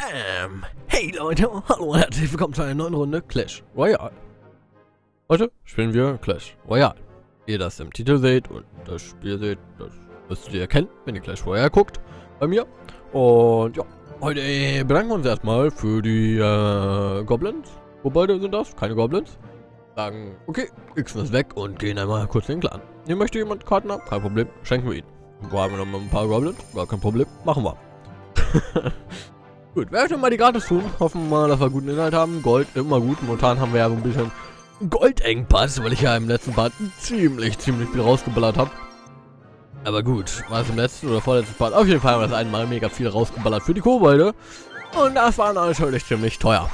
Bam! Hey Leute, hallo und herzlich willkommen zu einer neuen Runde Clash Royale. Heute spielen wir Clash Royale. Wie ihr das im Titel seht und das Spiel seht, das müsst ihr erkennen, wenn ihr Clash Royale guckt bei mir. Und ja, heute bedanken wir uns erstmal für die Goblins. Wobei sind das? Keine Goblins. Sagen, okay, Xen ist weg und gehen einmal kurz in den Clan. Hier möchte jemand Karten haben? Kein Problem, schenken wir ihn. Wo haben wir noch mal ein paar Goblins? Gar kein Problem, machen wir. Gut, wir öffnen mal die gratis tun. Hoffen mal, dass wir guten Inhalt haben. Gold immer gut. Momentan haben wir ja so ein bisschen Goldengpass, weil ich ja im letzten Part ziemlich viel rausgeballert habe. Aber gut, war es im letzten oder vorletzten Part? Auf jeden Fall haben wir das einmal mega viel rausgeballert für die Kobolde. Und das war natürlich ziemlich teuer.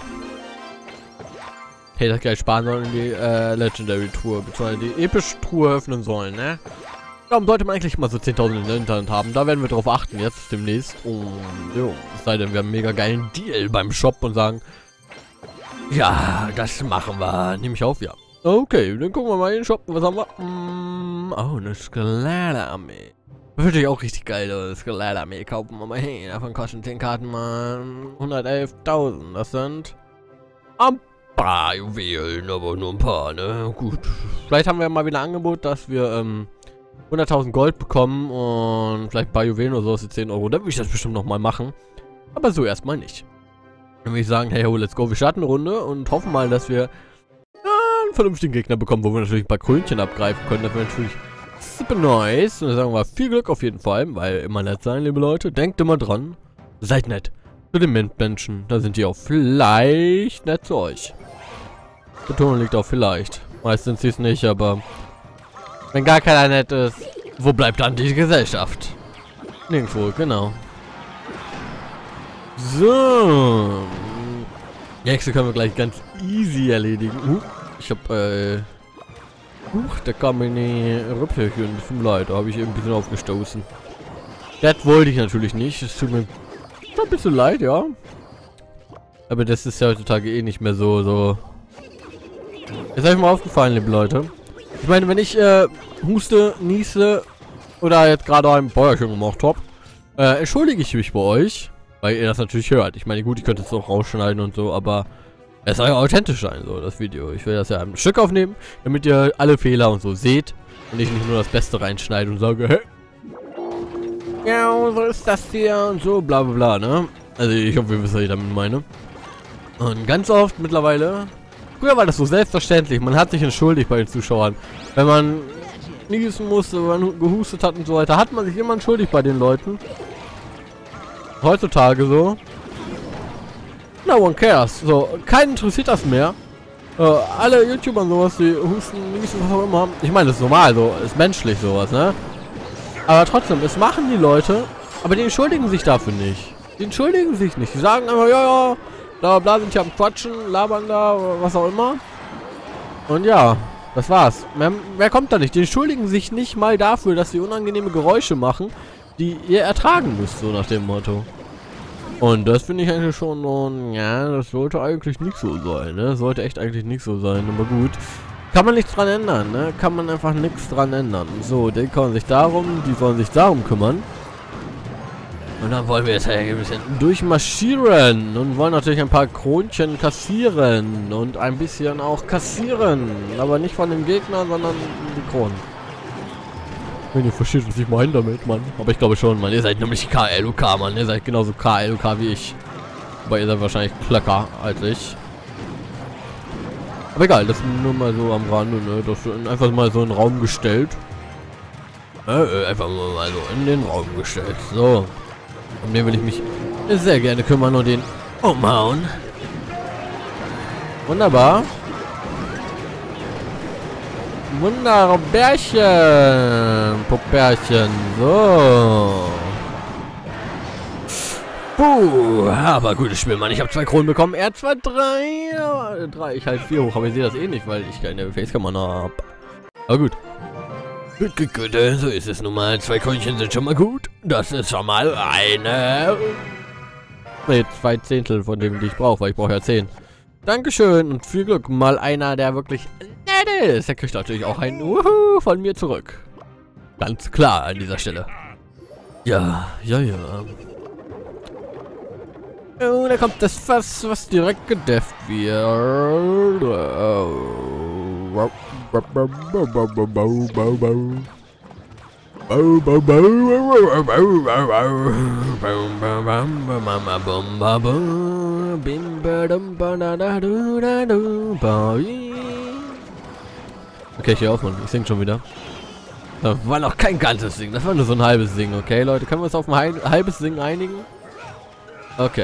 Hätte ich gleich sparen sollen in die Legendary Truhe, beziehungsweise die epische Truhe öffnen sollen, ne? Darum sollte man eigentlich mal so 10.000 in der Hinterhand haben. Da werden wir drauf achten jetzt demnächst. Und jo, es sei denn, wir haben einen mega geilen Deal beim Shop und sagen, ja, das machen wir. Nehme ich auf, ja. Okay, dann gucken wir mal in den Shop. Was haben wir? Oh, eine Skeletarmee. Das finde ich auch richtig geil, eine Skeletarmee. Kaufen wir mal hin. Davon kosten 10 Karten mal 111.000. Das sind ein paar Juwelen, aber nur ein paar, ne? Gut. Vielleicht haben wir mal wieder ein Angebot, dass wir 100.000 Gold bekommen und vielleicht ein paar Juwelen oder so für 10 Euro. Dann würde ich das bestimmt nochmal machen. Aber so erstmal nicht. Dann würde ich sagen, hey ho, let's go. Wir starten eine Runde und hoffen mal, dass wir einen vernünftigen Gegner bekommen, wo wir natürlich ein paar Krönchen abgreifen können. Das wäre natürlich super nice. Und dann sagen wir viel Glück auf jeden Fall, weil immer nett sein, liebe Leute. Denkt immer dran. Seid nett zu den Menschen. Da sind die auch vielleicht nett zu euch. Betonung liegt auch vielleicht. Meistens sie es nicht, aber wenn gar keiner nett ist, wo bleibt dann die Gesellschaft? Nirgendwo, genau. So. Die Hexe können wir gleich ganz easy erledigen. Ich hab, da kam mir eine Rüppelchen, ein bisschen leid. Da habe ich irgendwie ein bisschen aufgestoßen. Das wollte ich natürlich nicht. Es tut mir schon ein bisschen leid, ja. Aber das ist ja heutzutage eh nicht mehr so. Ist euch mal aufgefallen, liebe Leute? Ich meine, wenn ich huste, niese oder jetzt gerade ein Bäuerchen gemacht habe, entschuldige ich mich bei euch, weil ihr das natürlich hört. Ich meine, gut, ich könnte es auch rausschneiden und so, aber es soll ja authentisch sein, so das Video. Ich will das ja ein Stück aufnehmen, damit ihr alle Fehler und so seht und ich nicht nur das Beste reinschneide und sage, hey, ja, so ist das hier und so, bla bla bla, ne? Also ich hoffe, ihr wisst, was ich damit meine. Und ganz oft mittlerweile, früher war das so selbstverständlich, man hat sich entschuldigt bei den Zuschauern. Wenn man niesen musste, wenn man gehustet hat und so weiter, hat man sich immer entschuldigt bei den Leuten. Heutzutage so. No one cares. So, keinen interessiert das mehr. Alle YouTuber und sowas, die husten, niesen, was auch immer. Ich meine, das ist normal, so, ist menschlich sowas, ne? Aber trotzdem, es machen die Leute, aber die entschuldigen sich dafür nicht. Die entschuldigen sich nicht. Die sagen einfach, ja, bla bla, sind ja am Quatschen, labern da, was auch immer. Und ja, das war's. Wer kommt da nicht? Die entschuldigen sich nicht mal dafür, dass sie unangenehme Geräusche machen, die ihr ertragen müsst, so nach dem Motto. Und das finde ich eigentlich schon, ja, das sollte eigentlich nicht so sein, ne? Sollte echt eigentlich nicht so sein, aber gut. Kann man nichts dran ändern, ne? Kann man einfach nichts dran ändern. So, die kümmern sich darum, die sollen sich darum kümmern. Und dann wollen wir jetzt ein bisschen durchmarschieren und wollen natürlich ein paar Kronchen kassieren und ein bisschen auch kassieren. Aber nicht von dem Gegner, sondern die Kronen. Wenn ihr versteht, was ich meine damit, Mann. Aber ich glaube schon, Mann. Ihr seid nämlich KLUK, Mann. Ihr seid genauso KLUK wie ich. Aber ihr seid wahrscheinlich klöcker als ich. Aber egal, das ist nur mal so am Rande, ne? Das ist einfach mal so in den Raum gestellt. Einfach mal so in den Raum gestellt. So. Um den will ich mich sehr gerne kümmern und den umhauen. Wunderbar. Wunderbärchen. Puppärchen. So. Puh, aber gutes Spiel, Mann. Ich habe 2 Kronen bekommen. Er hat zwar 3. 3, ich halt 4 hoch, aber ich sehe das eh nicht, weil ich keine Facekamera habe. Aber gut. Gut, so ist es nun mal. 2 Krönchen sind schon mal gut. Das ist schon mal eine... Ne, 2 Zehntel von dem, die ich brauche, weil ich brauche ja 10. Dankeschön und viel Glück. Mal einer, der wirklich nett ist. Der kriegt natürlich auch ein Wuhu von mir zurück. Ganz klar an dieser Stelle. Ja. Oh, da kommt das Fass, was direkt gedefft wird. Okay, ich höre auf, Mann. Ich sing schon wieder. Das war noch kein ganzes Singen. Das war nur so ein halbes Singen, okay, Leute? Können wir uns auf ein halbes Singen einigen? Okay.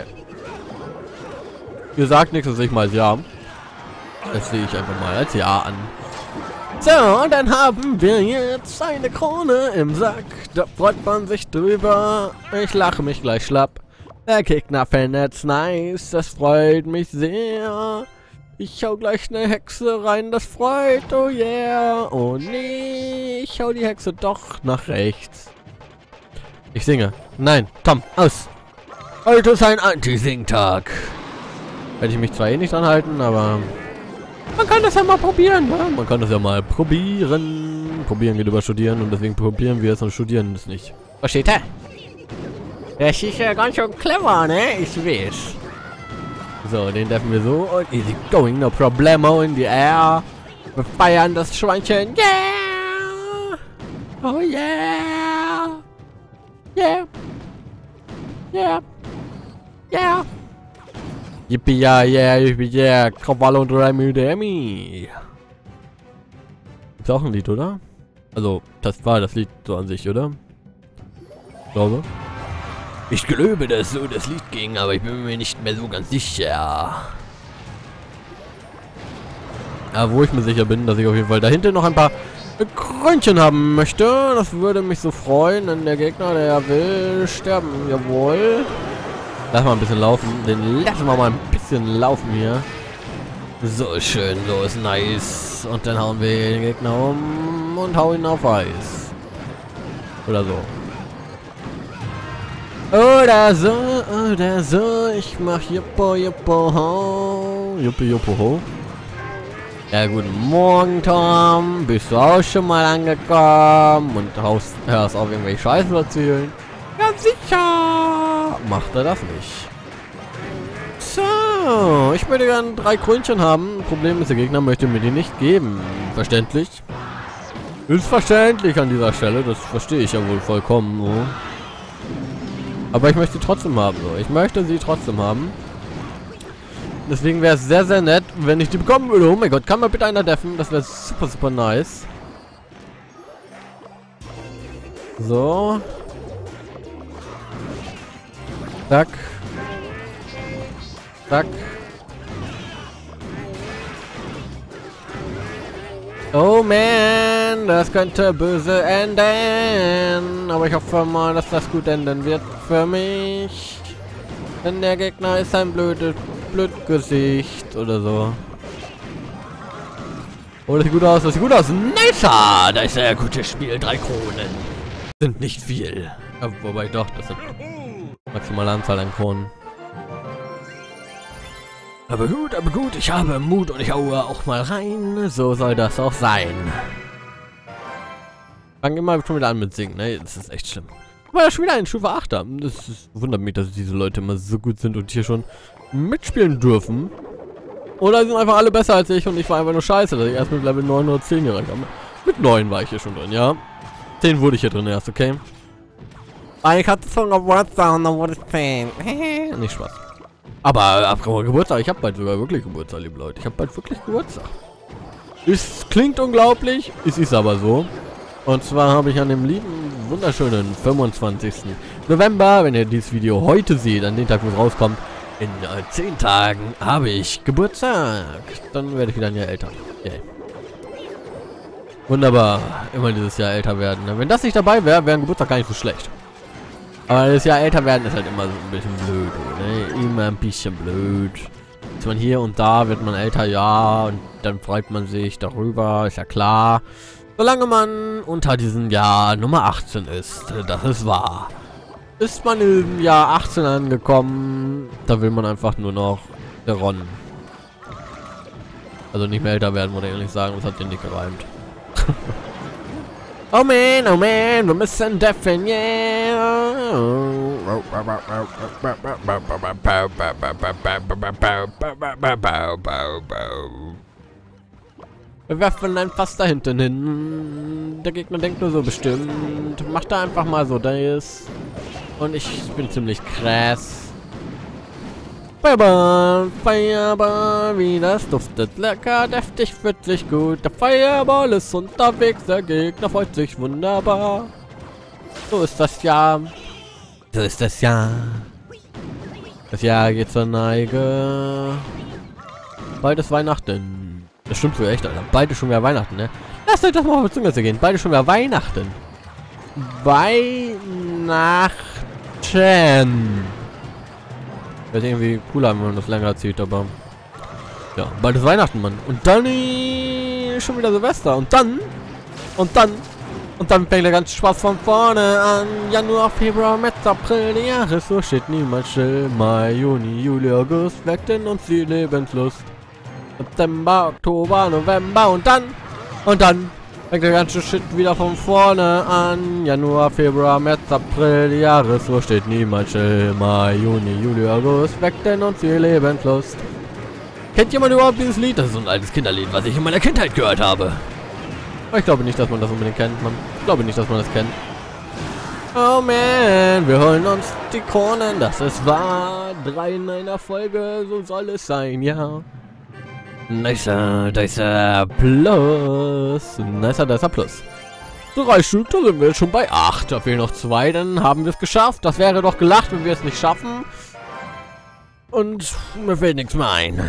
Ihr sagt nichts, das sehe ich mal als Ja. Das sehe ich einfach mal als Ja an. So, und dann haben wir jetzt eine Krone im Sack. Da freut man sich drüber. Ich lache mich gleich schlapp. Der Gegner findet's nice. Das freut mich sehr. Ich hau gleich eine Hexe rein. Das freut, oh yeah. Oh nee, ich hau die Hexe doch nach rechts. Ich singe. Nein, Tom, aus. Heute ist ein Anti-Sing-Tag. Werde ich mich zwar eh nicht dran halten, aber man kann das ja mal probieren, ne? Man kann das ja mal probieren. Probieren geht über Studieren und deswegen probieren wir es und studieren es nicht. Versteht ihr? Das ist ja ganz schön clever, ne? Ich weiß. So, den treffen wir so. Und easy going, no problemo in the air. Wir feiern das Schweinchen. Yeah! Oh yeah! Yeah! Yeah! Yeah! Yippie, ja, yeah, yippie, yeah. Cavallo und Remy Demi. Ist auch ein Lied, oder? Also, das war das Lied so an sich, oder? Ich glaube. Ich glaube, dass so das Lied ging, aber ich bin mir nicht mehr so ganz sicher. Ja, wo ich mir sicher bin, dass ich auf jeden Fall dahinter noch ein paar Krönchen haben möchte. Das würde mich so freuen, denn der Gegner, der will sterben. Jawohl. Lass mal ein bisschen laufen. Den lassen wir mal ein bisschen laufen hier. So schön, so ist nice. Und dann hauen wir den Gegner um und hauen ihn auf Eis. Oder so. Oder so, oder so. Ich mach Juppo, Juppo, ho. Juppi, Juppo, ho. Ja, guten Morgen, Tom. Bist du auch schon mal angekommen? Und hörst auf, irgendwelche Scheiße zu erzählen? Ja, sicher. Macht er das nicht. So, ich würde gerne 3 Krönchen haben. Problem ist, der Gegner möchte mir die nicht geben. Verständlich? Ist verständlich an dieser Stelle. Das verstehe ich ja wohl vollkommen. So. Aber ich möchte sie trotzdem haben. So. Ich möchte sie trotzdem haben. Deswegen wäre es sehr, sehr nett, wenn ich die bekommen würde. Oh mein Gott, kann mal bitte einer deffen? Das wäre super, super nice. So. Zack. Zack. Oh man, das könnte böse enden. Aber ich hoffe mal, dass das gut enden wird für mich. Denn der Gegner ist ein Blödgesicht oder so. Oh, das sieht gut aus, das sieht gut aus. Nice! Da ist ja ein gutes Spiel. 3 Kronen. Sind nicht viel. Ja, wobei doch, das sind maximale Anzahl an Kronen. Aber gut, ich habe Mut und ich haue auch mal rein. So soll das auch sein. Fangen immer schon wieder an mit Singen, ne? Das ist echt schlimm. Aber da schon wieder ein Stufe 8er. Wundert mich, dass diese Leute immer so gut sind und hier schon mitspielen dürfen. Oder sind einfach alle besser als ich und ich war einfach nur scheiße, dass ich erst mit Level 9 oder 10 gereicht habe. Mit 9 war ich hier schon drin, ja. 10 wurde ich hier drin erst, okay? Ich hatte so eine Geburtstag und dann wurde es 10. Nicht Spaß. Aber ab Geburtstag, ich habe bald sogar wirklich Geburtstag, liebe Leute. Ich habe bald wirklich Geburtstag. Es klingt unglaublich, es ist aber so. Und zwar habe ich an dem lieben, wunderschönen 25. November, wenn ihr dieses Video heute seht, an den Tag, wo es rauskommt, in 10 Tagen habe ich Geburtstag. Dann werde ich wieder ein Jahr älter. Yeah. Wunderbar, immer dieses Jahr älter werden. Wenn das nicht dabei wäre, wäre ein Geburtstag gar nicht so schlecht. Aber das Jahr älter werden ist halt immer so ein bisschen blöd, ne? Immer ein bisschen blöd. Ist man hier und da, wird man älter, ja, und dann freut man sich darüber, ist ja klar. Solange man unter diesem Jahr Nummer 18 ist, das ist wahr. Ist man im Jahr 18 angekommen, da will man einfach nur noch der Ron. Also nicht mehr älter werden, muss ich ehrlich sagen, das hat dir nicht gereimt. Oh man, wir müssen deffen, yeah. Wir werfen ein Fass da hinten hin. Der Gegner denkt nur so bestimmt. Macht da einfach mal so das. Und ich bin ziemlich krass. Feuerball, Feuerball, wie das duftet. Lecker, deftig, fühlt sich gut. Der Feuerball ist unterwegs, der Gegner freut sich wunderbar. So ist das Jahr. So ist das Jahr. Das Jahr geht zur Neige. Bald ist Weihnachten. Das stimmt so echt, Alter. Bald ist schon wieder Weihnachten, ne? Lasst euch das mal auf die Zunge gehen. Bald ist schon wieder Weihnachten. Weihnachten. Wäre irgendwie cooler, wenn man das länger erzählt, aber... Ja, bald ist Weihnachten, Mann. Und dann schon wieder Silvester. Und dann fängt der ganze Spaß von vorne an. Januar, Februar, März, April, die Jahre, so steht niemals still. Mai, Juni, Juli, August, weckt in uns die Lebenslust. September, Oktober, November und dann fängt der ganze Shit wieder von vorne an. Januar, Februar, März, April, die Jahre, so steht niemals still. Mai, Juni, Juli, August, weckt in uns die Lebenslust. Kennt jemand überhaupt dieses Lied? Das ist so ein altes Kinderlied, was ich in meiner Kindheit gehört habe. Aber ich glaube nicht, dass man das unbedingt kennt, Mann. Ich glaube nicht, dass man das kennt. Oh man, wir holen uns die Kronen, das ist wahr. 3 in einer Folge, so soll es sein, ja. Nicer, plus. Nicer, plus. 3 Stück, da sind wir jetzt schon bei 8. Da fehlen noch 2, dann haben wir es geschafft. Das wäre doch gelacht, wenn wir es nicht schaffen. Und mir fällt nichts mehr ein.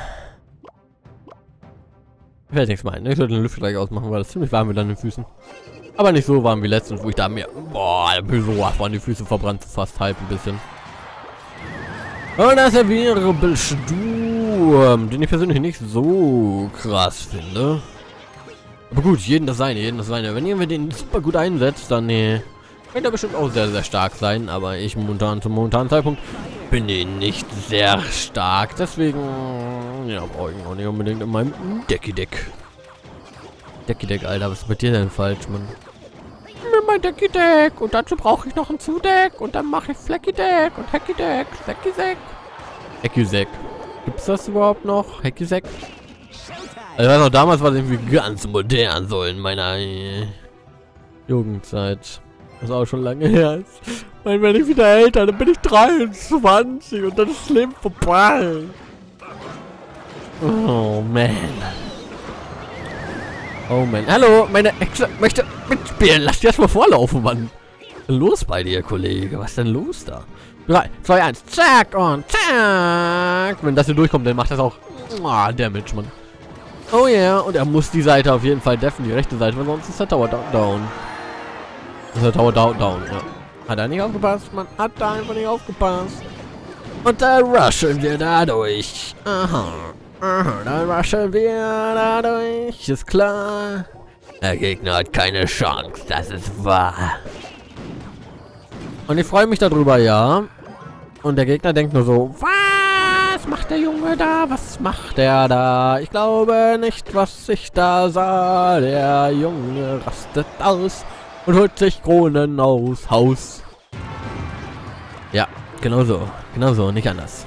Ich sollte den Lüfter gleich ausmachen, weil es ziemlich warm wird an den Füßen. Aber nicht so warm wie letztens, wo ich da mir... Boah, so waren die Füße verbrannt, fast halb ein bisschen. Und das ist der Wirbelsturm, den ich persönlich nicht so krass finde. Aber gut, jeden das seine. Wenn ihr den super gut einsetzt, dann könnte er bestimmt auch sehr, sehr stark sein. Aber ich zum momentanen Zeitpunkt bin ihn nicht sehr stark. Deswegen, ja, brauche ich ihn auch nicht unbedingt in meinem Decky-Deck. Decky-Deck, Alter, was ist mit dir denn falsch, Mann? Mein Decky-Deck und dazu brauche ich noch ein Zudeck und dann mache ich Flecky-Deck und Hacky-Deck, Flecky-Deck. Hacky-Deck. Gibt's das überhaupt noch? Hacky-Deck? Also, ich weiß noch, damals war es irgendwie ganz modern, so in meiner Jugendzeit. Das ist auch schon lange her. Ich meine, wenn ich wieder älter, dann bin ich 23 und dann ist das Leben vorbei. Oh, man. Oh man. Hallo, meine Exe möchte mitspielen. Lass dich erstmal vorlaufen, Mann. Was ist denn los bei dir, Kollege? Was ist denn los da? 3, 2, 1. Zack und zack. Wenn das hier durchkommt, dann macht das auch Damage, Mann. Oh yeah. Und er muss die Seite auf jeden Fall deffen, die rechte Seite, weil sonst ist der Tower down. Das ist der Tower down, ja. Hat er nicht aufgepasst, Mann? Hat er einfach nicht aufgepasst. Und da rushen wir dadurch. Aha. Dann waschen wir dadurch, ist klar. Der Gegner hat keine Chance, das ist wahr. Und ich freue mich darüber, ja. Und der Gegner denkt nur so, was macht der Junge da? Was macht der da? Ich glaube nicht, was ich da sah. Der Junge rastet aus und holt sich Kronen aus Haus. Ja, genau so, nicht anders.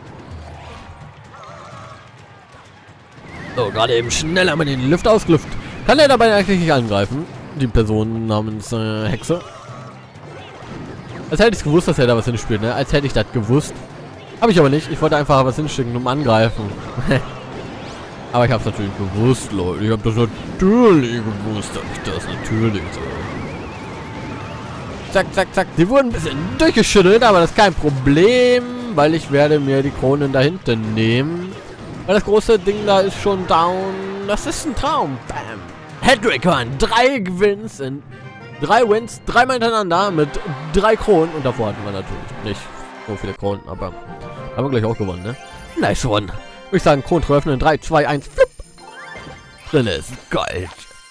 So, gerade eben schnell einmal den Lüfter ausgelüftet. Kann er dabei eigentlich nicht angreifen? Die Person namens Hexe. Als hätte ich es gewusst, dass er da was hinspielt, ne? Als hätte ich das gewusst. Habe ich aber nicht. Ich wollte einfach was hinschicken, um angreifen. Aber ich habe es natürlich gewusst, Leute. Ich habe das natürlich gewusst, dass ich das natürlich so. Zack, zack, zack. Die wurden ein bisschen durchgeschüttelt, aber das ist kein Problem, weil ich werde mir die Kronen da hinten nehmen. Weil das große Ding da ist schon down. Das ist ein Traum. Bam. Headbreaker. 3 Gewinns in 3 Wins. 3 Mal hintereinander mit 3 Kronen. Und davor hatten wir natürlich nicht so viele Kronen. Aber haben wir gleich auch gewonnen, ne? Nice one. Würde ich sagen, Kronen öffnen. 3, 2, 1. Flip. Drin ist Gold.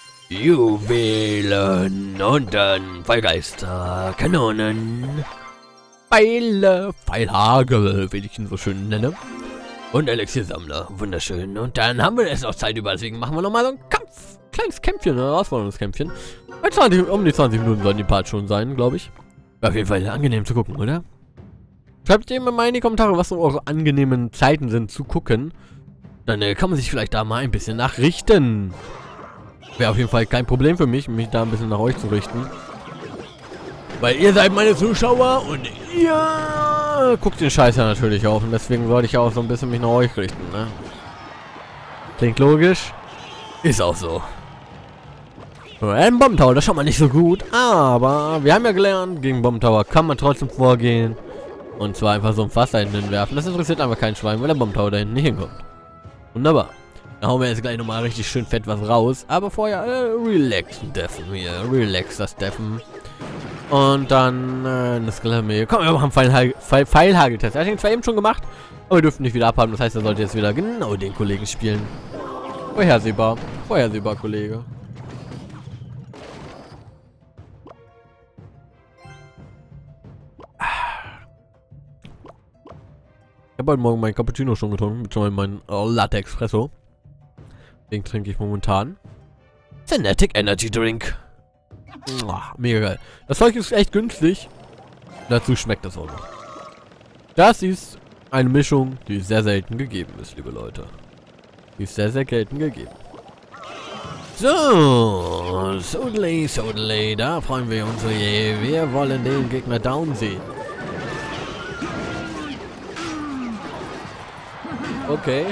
Juwelen. Und dann Pfeilgeister. Kanonen. Pfeile. Pfeilhagel, wie ich ihn so schön nenne. Und Elixiersammler. Wunderschön. Und dann haben wir jetzt noch Zeit über. Deswegen machen wir nochmal so ein Kampf. Kleines Kämpfchen, ein Herausforderungskämpfchen. Bei 20, um die 20 Minuten sollen die Parts schon sein, glaube ich. War auf jeden Fall angenehm zu gucken, oder? Schreibt eben mal in die Kommentare, was so eure angenehmen Zeiten sind zu gucken. Dann kann man sich vielleicht da mal ein bisschen nachrichten. Wäre auf jeden Fall kein Problem für mich, mich da ein bisschen nach euch zu richten. Weil ihr seid meine Zuschauer und ihr guckt den Scheiß ja natürlich auch. Und deswegen sollte ich auch so ein bisschen mich nach euch richten, ne? Klingt logisch. Ist auch so. Ein Bomb Tower, das schaut man nicht so gut. Aber wir haben ja gelernt, gegen Bomb Tower kann man trotzdem vorgehen. Und zwar einfach so ein Fass da hinten werfen. Das interessiert einfach kein Schwein, weil der Bomb Tower da hinten nicht hinkommt. Wunderbar. Dann hauen wir jetzt gleich nochmal richtig schön fett was raus. Aber vorher relaxen Deffen hier. Relax das Deffen. Und dann das Glamour. Komm, wir machen einen Pfeilhageltest. Er hat ihn zwar eben schon gemacht, aber wir dürfen nicht wieder abhaben. Das heißt, er sollte jetzt wieder genau den Kollegen spielen. Vorhersehbar. Vorhersehbar, Kollege. Ich habe heute Morgen meinen Cappuccino schon getrunken, beziehungsweise meinen Latte Espresso. Den trinke ich momentan. Fanatic Energy Drink. Mega geil. Das Zeug ist echt günstig. Dazu schmeckt es auch noch. Das ist eine Mischung, die sehr selten gegeben ist, liebe Leute. Die ist sehr, sehr selten gegeben. So, Sodley, da freuen wir uns. Wir wollen den Gegner down sehen. Okay.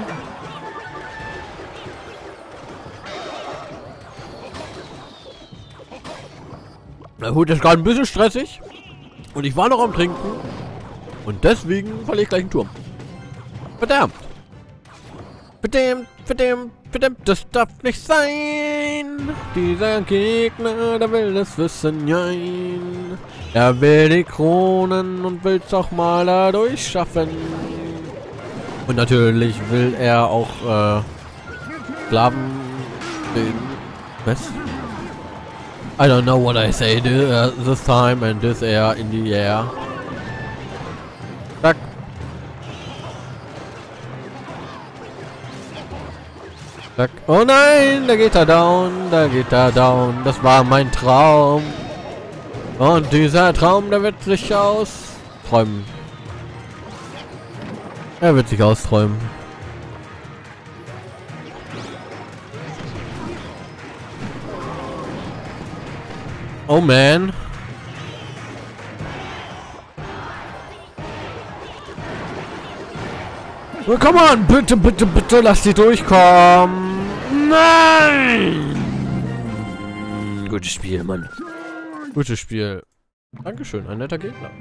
Na gut, das ist gerade ein bisschen stressig. Und ich war noch am Trinken. Und deswegen verliere ich gleich einen Turm. Verdammt. Verdammt, das darf nicht sein. Dieser Gegner, der will das wissen, nein. Er will die Kronen und will es auch mal dadurch schaffen. Und natürlich will er auch, Sklaven... Was? I don't know what I say this time and this air in the air. Zack. Zack. Oh nein, da geht er down, Das war mein Traum. Und dieser Traum, der wird sich austräumen. Er wird sich austräumen. Oh man. Oh, come on, bitte, lass die durchkommen. Nein! Gutes Spiel, Mann. Gutes Spiel. Dankeschön, ein netter Gegner.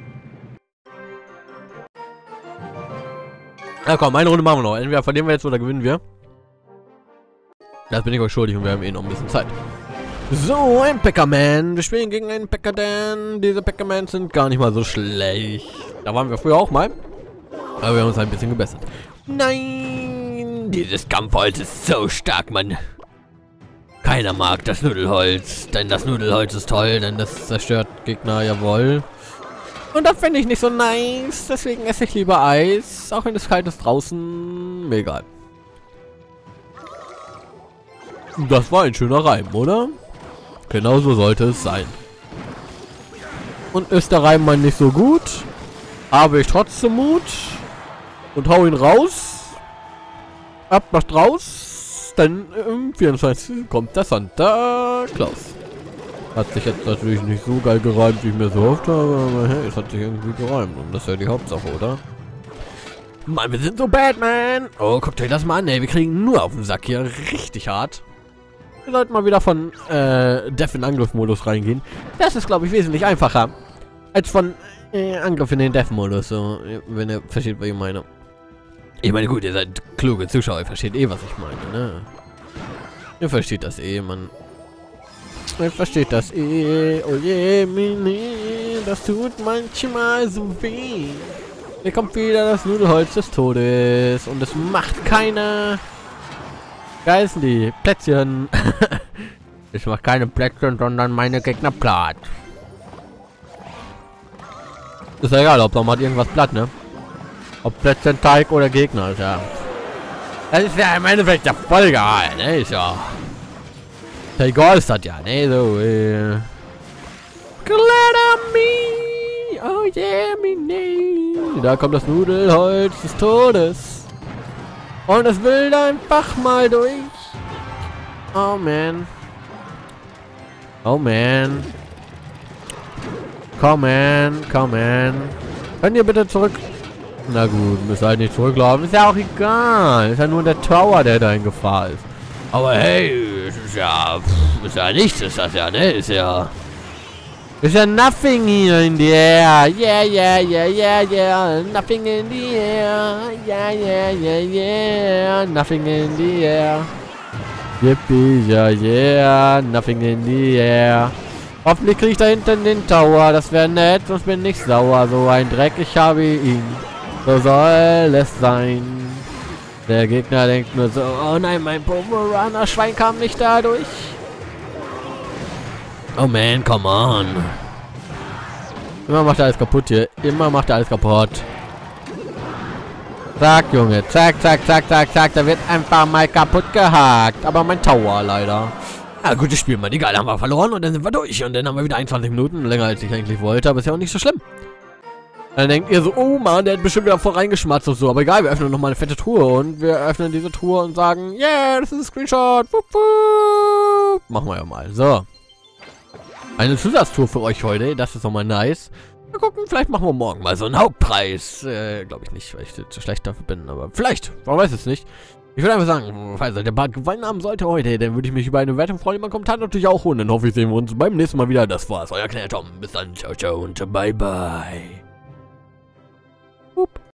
Na komm, eine Runde machen wir noch. Entweder verlieren wir jetzt oder gewinnen wir. Das bin ich euch schuldig und wir haben eh noch ein bisschen Zeit. So, ein Peckerman. Wir spielen gegen einen Peckerman. Diese Peckermans sind gar nicht mal so schlecht. Da waren wir früher auch mal. Aber wir haben uns ein bisschen gebessert. Nein! Dieses Kampfholz ist so stark, Mann. Keiner mag das Nudelholz. Denn das Nudelholz ist toll, denn das zerstört Gegner, jawohl. Und das finde ich nicht so nice. Deswegen esse ich lieber Eis. Auch wenn es kalt ist draußen. Mir egal. Das war ein schöner Reim, oder? Genau so sollte es sein. Und ist der Reim mal nicht so gut, habe ich trotzdem Mut und hau ihn raus. Ab macht raus. Denn im 24. kommt der Santa Claus. Hat sich jetzt natürlich nicht so geil gereimt, wie ich mir so hofft habe, aber hey, es hat sich irgendwie gereimt. Und das ist ja die Hauptsache, oder? Mann, wir sind so Batman. Oh, guckt euch das mal an, ey. Wir kriegen nur auf den Sack hier. Richtig hart. Wir sollten mal wieder von Def in Angriff-Modus reingehen. Das ist, glaube ich, wesentlich einfacher. Als von Angriff in den Def-Modus. So, wenn ihr versteht, was ich meine. Ich meine, gut, ihr seid kluge Zuschauer. Ihr versteht eh, was ich meine, ne? Ihr versteht das eh, Mann. Ihr versteht das eh. Oh je, Mini. Das tut manchmal so weh. Hier kommt wieder das Nudelholz des Todes. Und es macht keine... Geil sind die Plätzchen. Ich mach keine Plätzchen, sondern meine Gegner platt. Ist ja egal, ob da mal irgendwas platt, ne? Ob Plätzchen, Teig oder Gegner, ist ja. Das ist ja im Endeffekt ja voll egal, ne? Ist ja. Egal ist das ja, ne? So, Glitter me! Oh yeah, Mini. Da kommt das Nudelholz des Todes. Und es will da einfach mal durch. Oh man. Oh man. Come on. Könnt ihr bitte zurück? Na gut, müsst halt nicht zurücklaufen. Ist ja auch egal. Ist ja nur der Tower, der da in Gefahr ist. Aber hey, ist ja nichts, ist das ja, ne? Ist ja nothing here in the air. Yeah. Nothing in the air. Yeah. Nothing in the air. Yippie, yeah. Nothing in the air. Hoffentlich kriege ich da hinten den Tower. Das wäre nett, sonst bin ich nicht sauer. So ein Dreck, ich habe ihn. So soll es sein. Der Gegner denkt nur so, oh nein, mein Pomeraner-Schwein kam nicht da durch. Oh man, come on. Immer macht er alles kaputt hier. Immer macht er alles kaputt. Zack, Junge. Zack. Da wird einfach mal kaputt gehakt. Aber mein Tower leider. Ja, gutes Spiel, Mann. Egal, haben wir verloren und dann sind wir durch. Und dann haben wir wieder 21 Minuten. Länger als ich eigentlich wollte. Aber ist ja auch nicht so schlimm. Dann denkt ihr so, oh Mann, der hat bestimmt wieder voll reingeschmatzt und so. Aber egal, wir öffnen nochmal eine fette Truhe. Und wir öffnen diese Truhe und sagen, yeah, das ist ein Screenshot. Wupp, wupp. Machen wir ja mal. So. Eine Zusatztour für euch heute. Das ist nochmal nice. Mal gucken, vielleicht machen wir morgen mal so einen Hauptpreis. Glaube ich nicht, weil ich zu schlecht dafür bin. Aber vielleicht, man weiß es nicht. Ich würde einfach sagen, falls euch der Part gefallen haben sollte heute, dann würde ich mich über eine Wertung freuen, über einen Kommentar natürlich auch holen. Dann hoffe ich, sehen wir uns beim nächsten Mal wieder. Das war's, euer kleiner Tom. Bis dann, ciao und bye bye.